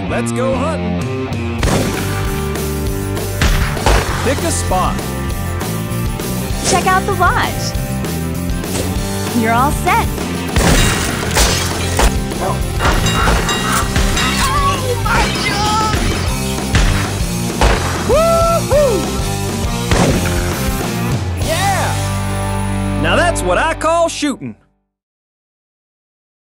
Let's go hunting. Pick a spot. Check out the lodge. You're all set. Oh my God! Woo-hoo! Yeah! Now that's what I call shooting.